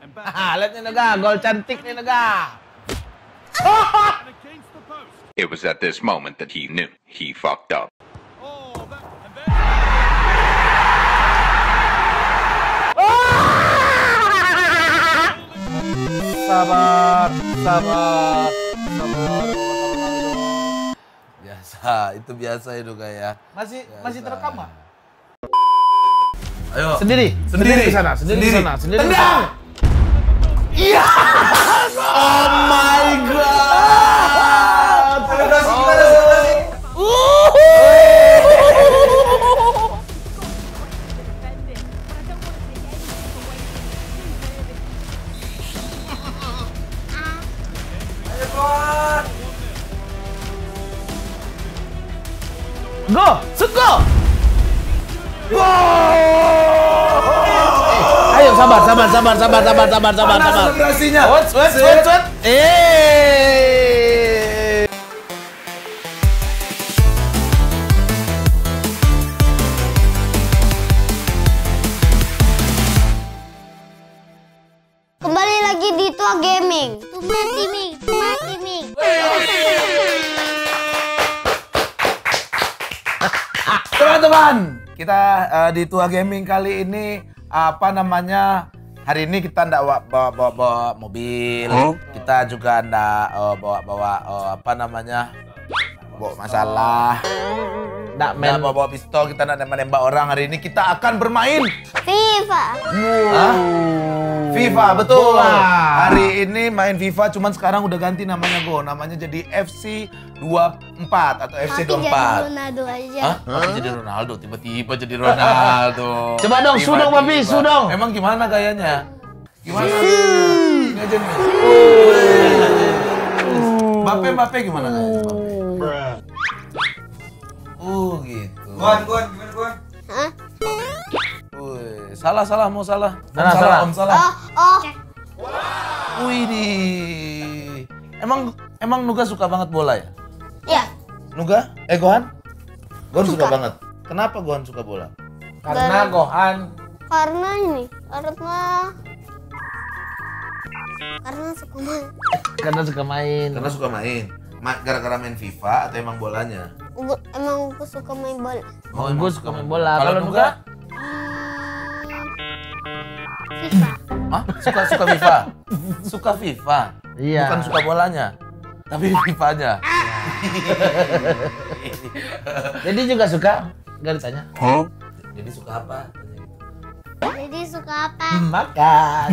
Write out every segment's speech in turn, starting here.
Lihat nih Nuga, gol cantik nih Nuga. It was at this moment that he knew he fucked up. Sabar. Biasa, itu biasa ya Nuga ya. Masih terekam nggak? Ayo. Sendiri ke sana, sendiri ke sana. Tendang! Iya! Oh my god! Selebrasi gimana selebrasi? Ayo kawan. Go! Shoot go! Ayo sabar. Mana selebrasinya? Sweat. Kembali lagi di Tua Gaming. Tua Gaming. Teman-teman, kita di Tua Gaming kali ini hari ini kita ndak bawa mobil, kita juga ndak bawa masalah, ndak bawa pistol, kita ndak nembak orang. Hari ini kita akan bermain FIFA. FIFA, betul. Hari ini main FIFA, cuman sekarang udah ganti namanya namanya jadi FC 24 atau FC 24. Jadi Ronaldo aja. Papi jadi Ronaldo, tiba-tiba jadi Ronaldo. Coba dong, su dong Papi, su dong. Emang gimana gayanya? Gimana? Ini aja nih. Mbappe gimana gayanya? Gitu. Gon, gimana Gon? Hah? Salah, mau salah. Salah. Om salah. Oh. Widih. Emang Nuga suka banget bola ya? Ya. Nuga? Gohan? Gohan suka banget. Kenapa Gohan suka bola? Karena Gohan. Karena suka main. Karena suka main. Gara-gara main FIFA atau emang bolanya? Emang aku suka main bola. Oh, gue suka main bola. Kalau Nuga? FIFA. Hah? Suka FIFA? Suka FIFA? Iya. Bukan suka bolanya, tapi FIFA-nya. Jadi juga suka? Gak ditanya. Jadi suka apa? Jadi suka apa? Makan.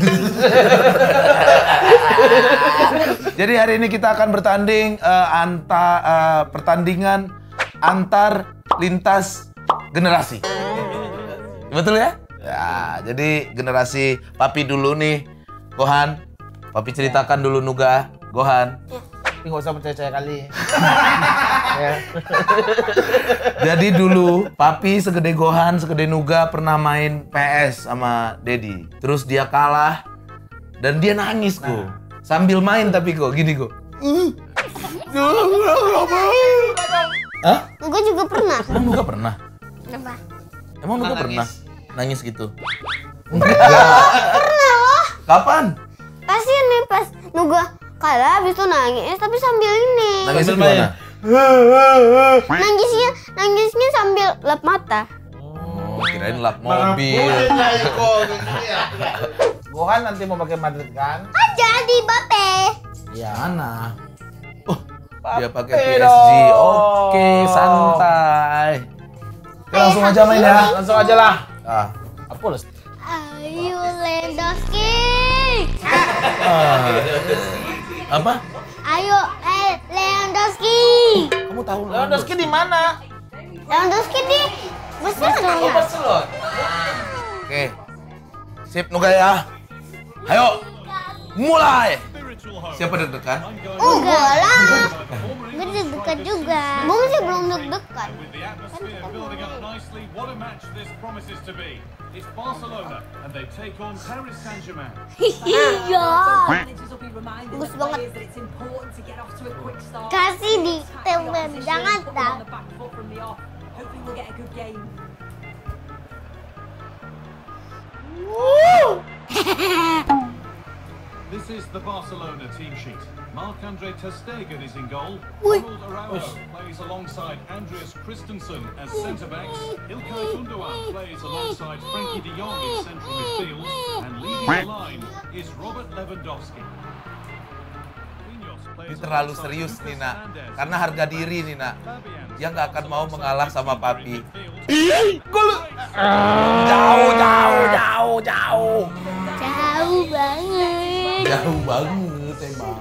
Jadi hari ini kita akan bertanding pertandingan antar lintas generasi. Betul ya? Ya, jadi generasi Papi dulu nih, Gohan. Papi ceritakan dulu Nuga, Gohan. Ini nggak usah percaya kali. Ya. Jadi dulu Papi segede Gohan, segede Nuga pernah main PS sama Dedi. Terus dia kalah dan dia nangis kok. Sambil main tapi kok gini kok. Hah? Nuga juga pernah. Emang Nuga pernah? Apa? Emang Nuga pernah nangis gitu? Pernah loh. Kapan? Pasti nih pas Nuga kalah habis itu nangis tapi sambil ini. Nangis Sambil gimana? Nangisnya sambil lap mata. Oh, kirain lap mobil. Gohan nanti mau pakai Madrid kan? Jadi Bape. Iya. Mana? Oh, dia pakai Pape PSG. dong. Oke, santai. Oke, langsung aja main ya. Langsung aja lah. Apollos. Ayo Lewandowski. Apa? Ayo Lewandowski. Kamu tahu Lewandowski di mana? Lewandowski di Barcelona. Barcelona. Oke. Sip, Nuga ya. Ayo. Mulai. Siapa deg-degan? Enggak lah. Gue deg-degan juga. Gue masih belum deg-degan. Iya. Bagus banget. Kasih di temen, jangan tak. This is the Barcelona team sheet. Marc-Andre ter Stegen is in goal. Ui. Ronald Araujo plays alongside Andreas Christensen as centre-backs. Ilkay Gundogan plays alongside Frankie de Jong in central midfield. And leading the line is Robert Lewandowski. Ini terlalu serius nih nak, karena harga diri nih nak. Dia nggak akan mau mengalah sama papi. Jauh banget. Jauh banget emang.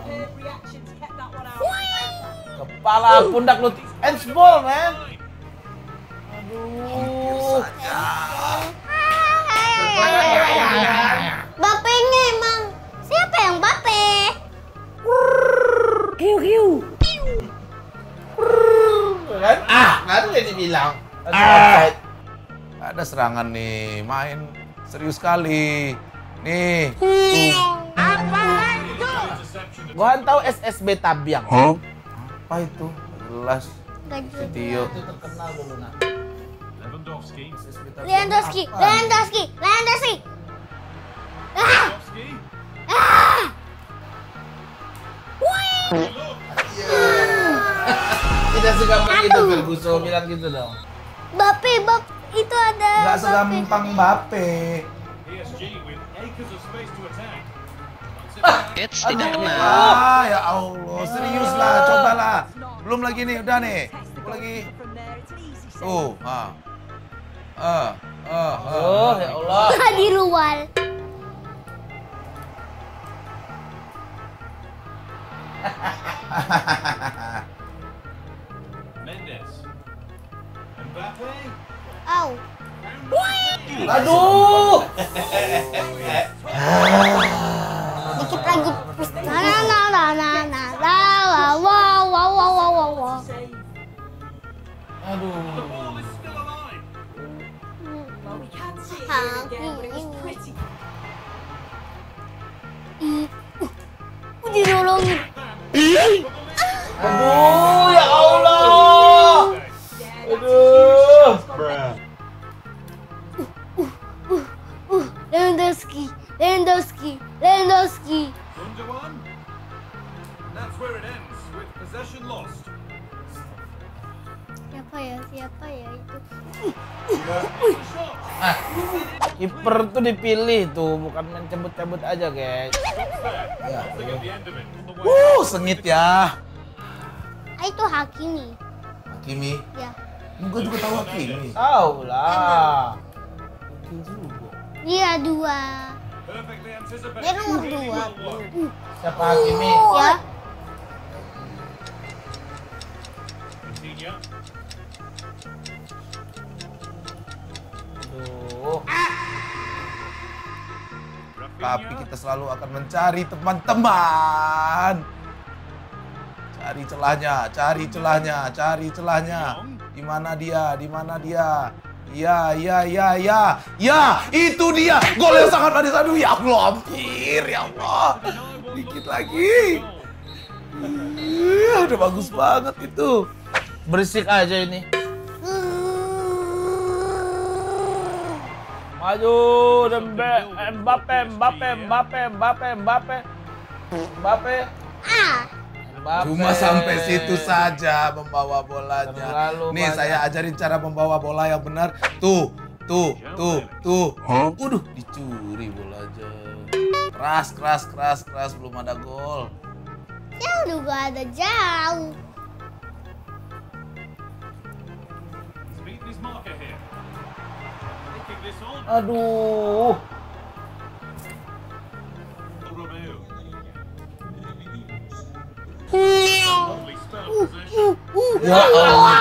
Kepala pundak lu handsball man. Aduh. Bape ini emang siapa yang Bape? Kan? Kan udah dibilang. Ada serangan nih, main serius sekali. Nih. Gua tahu SSB Tabyang. Apa itu? Jelas. Tio. Itu terkenal dulu nak. Lewandowski. Lewandowski. Tidak segampang itu Ferguson bilang gitu dong. Bape itu ada. Nggak segampang Mbappe. PSG with acres of space to attack. Gates tidak kena. Ya Allah, serius lah, cobalah. Belum lagi nih, udah nih. Lagi. Tuh, Oh ya Allah. Di luar. Mendes. Mbappe. Au. Aduh. Dikit lagi. Wow. Aduh. The ball is still alive. Well, we can see it here again, but it was pretty. Ditolongin. Aduh ya Allah. Aduh. Lewandowski. Gundogan. And that's where it ends with possession lost. Siapa ya itu? Kiper tuh dipilih tuh, bukan main cabut-cabut aja, guys. Nothing at the end of it. On the way. sengit ya. Itu Hakimi. Hakimi. Ya. Gue juga tahu Hakimi. Tahu lah. Mungkin juga. Dia 2. Perfectly anticipated. Dia nomor 2. Siapa Hakimi? Ya. Coutinho. Aduh. Tapi kita selalu akan mencari teman-teman. Cari celahnya. Di mana dia? Ya, itu dia. Gol yang sangat manis. Aduh, ya Allah, hampir, ya Allah. Dikit lagi. Udah bagus banget itu. Berisik aja ini. Maju Mbappe. Cuma sampai situ saja membawa bolanya. Terlalu Nih banyak. saya ajarin cara membawa bola yang benar. Tuh. Waduh, dicuri bolanya. Keras, belum ada gol. Ya juga ada jauh. He's beaten his marker here. Taking this on. Aduh. Romeo. Lovely spell of possession. Ya Allah,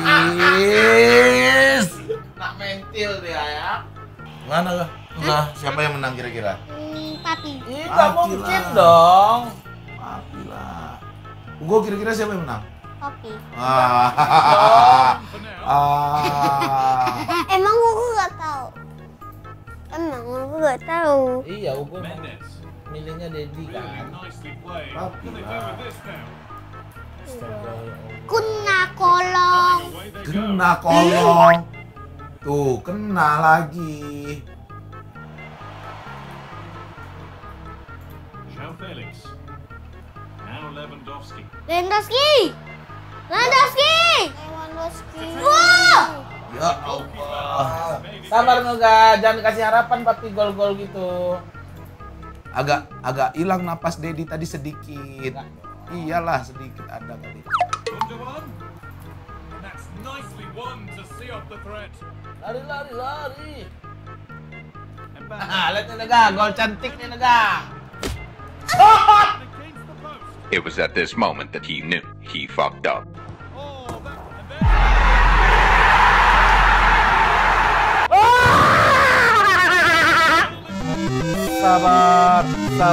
tipis. Nak mentil dia ya. Mana lah? Udah, siapa yang menang kira-kira? Papi. Ih, nggak Mati mungkin lah. dong. Maaf lah. Gue kira-kira siapa yang menang? Papi. For now. Emang aku nggak tahu. Iya, Ugo emang Mendes. milihnya Dedi Really kan. nicely played. Papi What can they do lah. with this now? Kena kolong. Away they go. Kena kolong. Tuh, kena lagi. Joao Felix. Now Lewandowski. Lewandowski. Wow. Ya Allah. Sabar Nuga, jangan kasih harapan papi gol-gol gitu. Agak hilang napas Dedi tadi sedikit. Iyalah sedikit ada kali. Gundogan. And that's nicely won to see off the threat. Lari. And back Lihat nih Nuga, gol cantik nih Nuga. against the post. It was at this moment that he knew he fucked up. Oh, that and then. Sabar.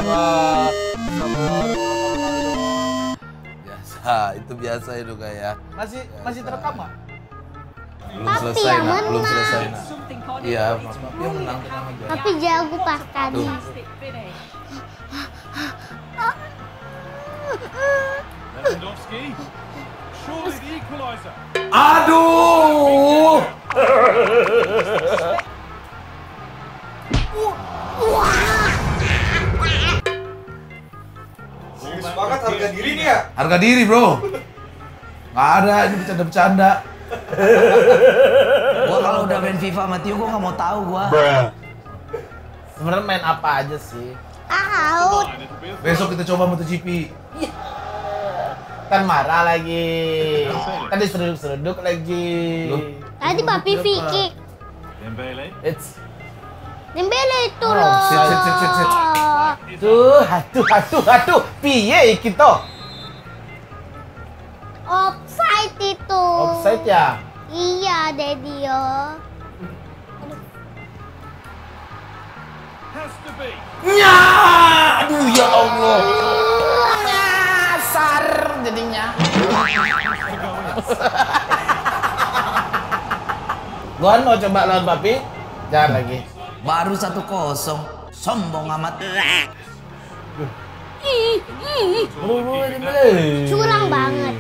Biasa, itu biasa itu kayak. Masih terekam nggak? Belum Papi selesai yang nak, belum menang. selesai nak. Iya, Mas Papi yang menang tenang aja. Tapi jago pas tadi. Lewandowski. Surely the equaliser. Aduh. Sepakat harga diri nih ya? Harga diri, Bro. Nggak ada, ini bercanda-bercanda. Gua kalau udah main FIFA sama Tio, gua nggak mau tahu gua. Sebenarnya main apa aja sih? Out. And it'll be a Besok kita coba MotoGP. Kan marah lagi. Kan diseruduk lagi. Loh. Tadi papi Vicky. Dembele. It's Dembele itu Oh, loh. sit. Tuh, piye kita? Offside itu. Offside ya? Iya, Dedio. Has to be. Nya, aduh ya Allah. Nyasar jadinya. Gohan mau coba lawan papi? Jangan lagi. Baru 1-0. Sombong amat. Curang banget.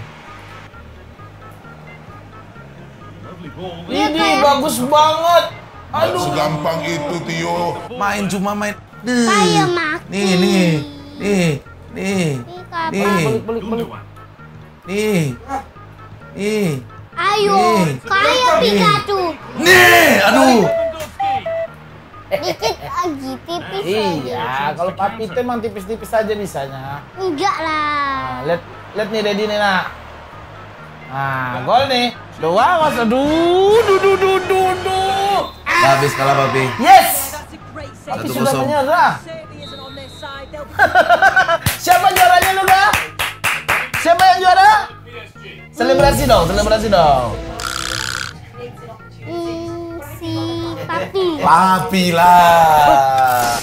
Lovely ball. Ini bagus banget. Nggak segampang itu, Tio. Main cuma main. Kayak maki. Nih. Ih, Nih. Balik. Gundogan. Nih. Ayo, Nih. kayak Pikachu. Nih, aduh. Lewandowski. Dikit lagi, tipis lagi. Iya, kalau papi itu emang tipis-tipis aja bisanya. Enggak Nah, lah. lihat nih Dedi nih nak. Nah, gol nih. Dua, mas. Aduh. Habis kalah, Papi. Yes. Papi 1-0. sudah menyerah. Siapa juaranya Nuga? Siapa yang juara? Selebrasi dong. Si papi. Papi lah.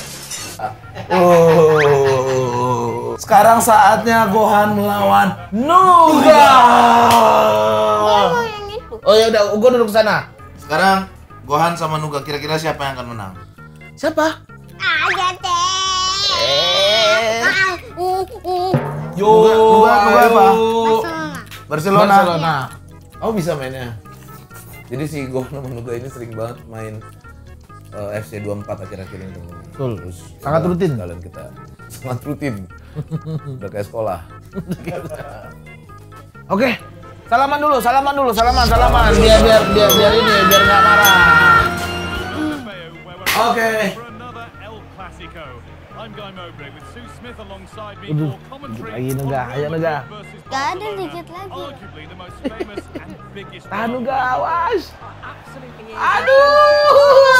Oh. Sekarang saatnya Gohan melawan Nuga. Oh, yang itu. Oh ya udah, gua duduk sana. Sekarang Gohan sama Nuga, kira-kira siapa yang akan menang? Siapa? Ada teh. Nuga apa? Barcelona. Oh bisa mainnya. Jadi si Gohan sama Nuga ini sering banget main FC 24 akhir-akhir ini teman-teman. Betul. Terus Sangat rutin. Kalian kita sangat rutin. Udah kayak sekolah. Oke. Salaman dulu. Salaman. Biar ini, biar nggak marah. Oke. For another El Clasico. I'm Guy Mowbray with Sue Smith alongside me Udah, for commentary. lagi Nuga, ayo Nuga. versus Gak ada Barcelona, dikit lagi. Arguably the most famous and biggest Tahan rival. Nuga, awas. Aduh,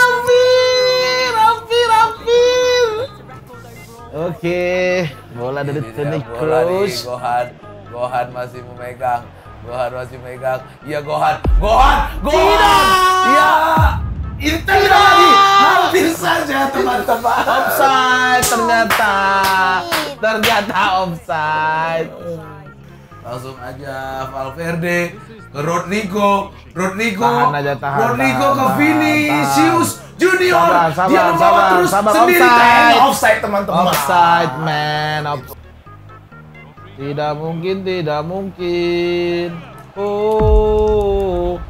hampir. Oke, bola dari Toni Bola nih, Kroos. Gohan masih memegang. Iya Gohan. Tidak. Iya. Ini tidak lagi. Hampir saja teman-teman. Offside ternyata offside. Langsung aja Valverde ke Rodrigo. Tahan aja, tahan, Rodrigo tahan, ke tahan, Vinicius Junior. Sabar, Dia membawa terus sendiri. offside. Offside teman-teman. Offside, man. Tidak mungkin. Oh.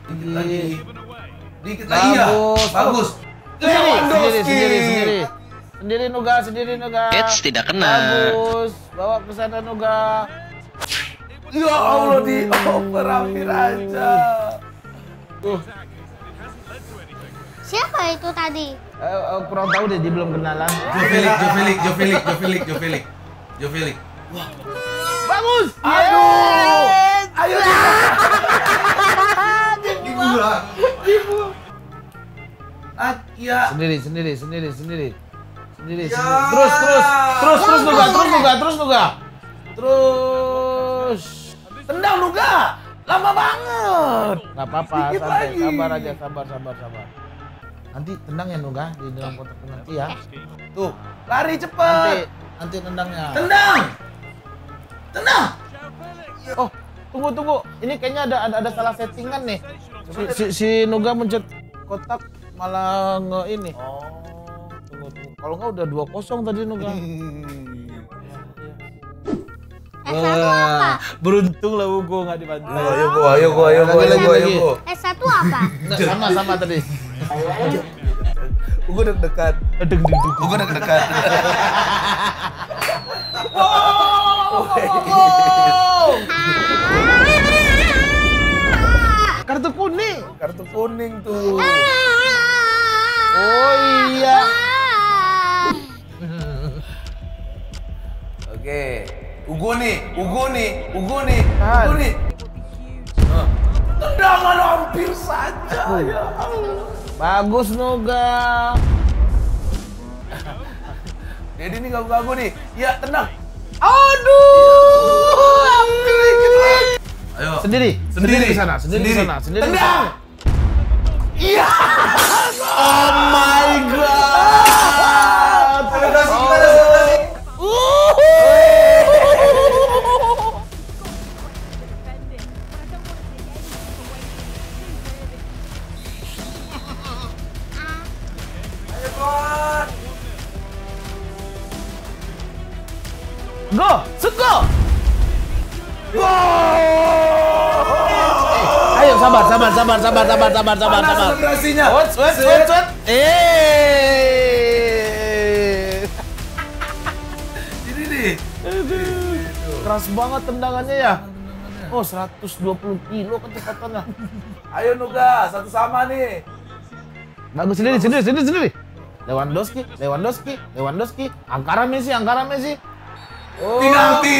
Dikit lagi ya. Bagus. Sendiri. Sendiri Nuga, sendiri Nuga. Eits, tidak kena. Bagus. Bawa ke sana Nuga. Ya Allah, dioper hampir aja. Siapa itu tadi? Kurang tahu deh, dia belum kenalan. Jovelik. Bagus. Aduh. Ayo ya. Sendiri. Terus Nuga. Tendang Nuga. Lama banget. Nggak apa-apa, santai. Sabar aja, sabar. Nanti tendang ya Nuga di dalam kotak penalti ya. Tuh, lari cepet. Nanti tendangnya. Tendang. Oh, tunggu. Ini kayaknya ada salah settingan nih. Si Nuga mencet kotak malah ini. Oh. Tunggu. Kalau nggak udah 2-0 tadi Nuga. S1 apa? Beruntung lah Ugo nggak dibantu. Ayo gua. S1 apa? Nggak, sama tadi. Ugo deg-degan. Kartu kuning tuh. Oh iya. Oke. Ugo nih. Tendangan hampir saja. Ya. Bagus Nuga. Jadi ini ganggu nih. Ya, tendang. Aduh. Ayo. Sendiri ke sana. Tendang. Iya. Oh my god. Selebrasi. Go! Ayo sabar. Selebrasinya. Wait. Ini nih. Keras banget tendangannya ya. Oh, 120 kilo kecepatannya. Ayo Nuga, satu sama nih. Bagus, sendiri. Lewandowski. Angkara Messi. Oh, Penalti.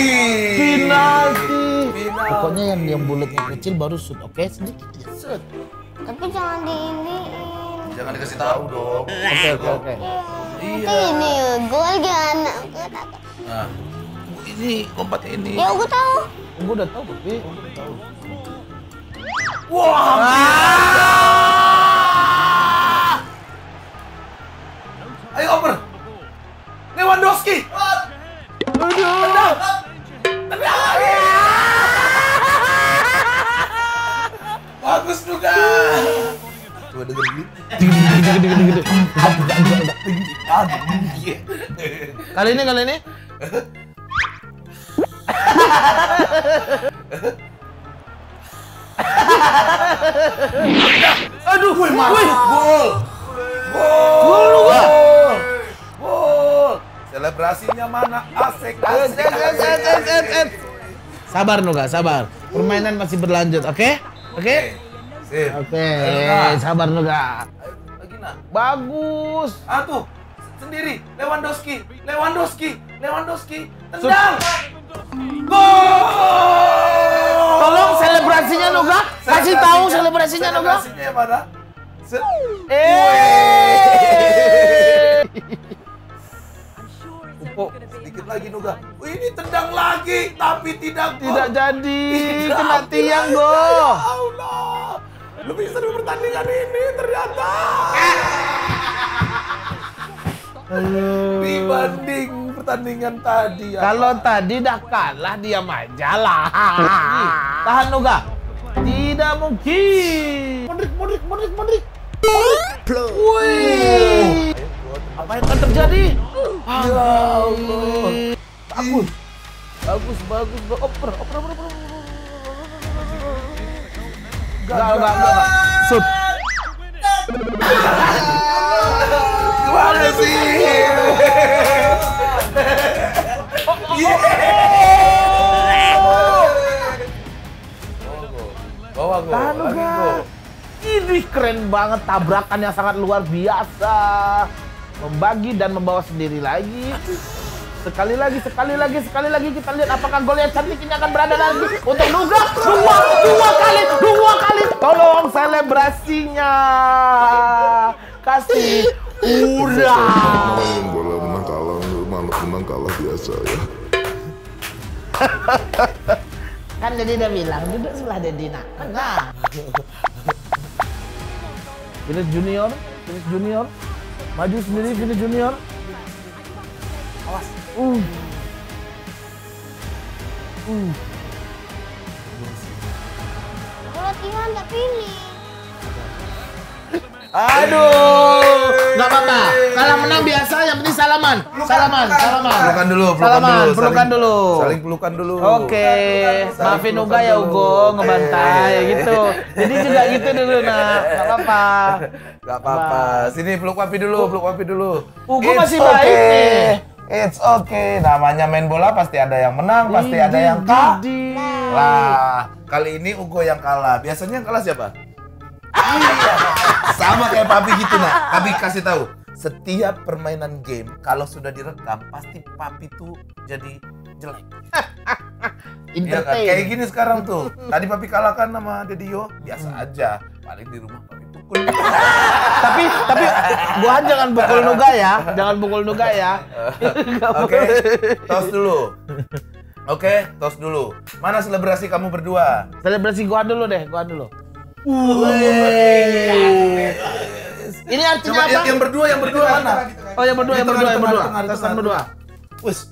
Pokoknya yang bulatnya kecil baru shoot, oke? Sedikit aja shoot. Tapi jangan diiniin. Jangan dikasih tahu dong. Oke. Nanti ini gue lagi anak. Nah, ini lompatnya ini. Ya gue tahu. Gue udah tahu, tapi Ayo oper. Lewandowski. Tendang. Bagus juga. Coba denger dulu. Kali ini. Aduh, gol. Selebrasinya mana? Asik. Sabar Nuga, sabar. Permainan masih berlanjut, oke? Sip. Oke, sabar Nuga. Lagi nak. Bagus. Tuh. Sendiri. Lewandowski. Tendang. Gol. Tolong selebrasinya Nuga. Kasih tahu selebrasinya Nuga. Selebrasinya mana? Sedikit lagi Nuga. Ini tendang lagi, tapi tidak jadi. Kena tiang Ya Go. Allah. Lebih seru pertandingan ini ternyata. Dibanding pertandingan tadi. Kalau tadi dah kalah diam aja lah. Tahan Nuga. Tidak mungkin. Modric. Wih. Apa yang akan terjadi? Ya Allah. Bagus. Oper. Enggak. Shoot. Gimana sih? keren banget, tabrakan yang sangat luar biasa. Membagi dan membawa sendiri lagi. Sekali lagi kita lihat apakah gol yang cantik ini akan berada lagi untuk Nuga. Dua kali. Tolong selebrasinya. Kasih. Udah. Main bola menang kalah biasa ya. Kan jadi udah bilang duduk sebelah Dedina. Nah. Vinicius Junior. Maju sendiri Vinicius Junior. Awas. Latihan nggak pilih. Aduh, nggak apa-apa. Kalah menang biasa, yang penting salaman. Pelukan dulu. Saling pelukan dulu. Oke, maafin Uga ya Ugo, ngebantai gitu. Jadi juga gitu dulu, nak. Nggak apa-apa. Gak apa-apa. Sini peluk papi dulu. Ugo masih baik nih. It's okay. Namanya main bola pasti ada yang menang, pasti ada yang kalah. Lah, kali ini Ugo yang kalah. Biasanya yang kalah siapa? Iya. Sama kayak papi gitu, nak. Papi kasih tahu. Setiap permainan game kalau sudah direkam pasti papi tuh jadi jelek. Iya kan? Kayak gini sekarang tuh. Tadi papi kalahkan sama Dedio, biasa aja. Paling di rumah papi pukul. Tapi gua jangan pukul Nuga ya. Oke, tos dulu. Tos dulu. Mana selebrasi kamu berdua? Selebrasi gua dulu. Ini artinya apa? Yang berdua mana? Oh, yang berdua. Tesan berdua. Wes.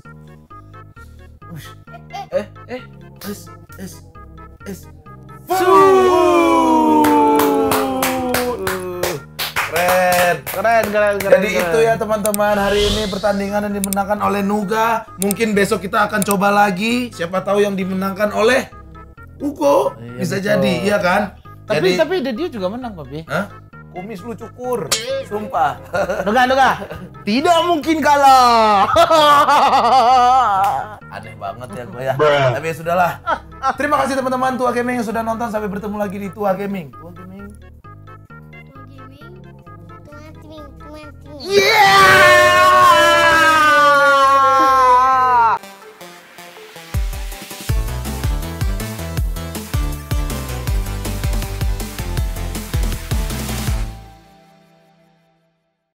Keren. Jadi itu ya teman-teman, hari ini pertandingan yang dimenangkan oleh Nuga. Mungkin besok kita akan coba lagi. Siapa tahu yang dimenangkan oleh Ugo. Bisa jadi, iya kan? Tapi dia juga menang, Papi. Hah? Kumis lu cukur, sumpah. Nuga, tidak mungkin kalah. Aneh banget ya gue ya. Tapi ya sudahlah. Terima kasih teman-teman Tua Gaming yang sudah nonton. Sampai bertemu lagi di Tua Gaming. Tua Gaming. Yeah!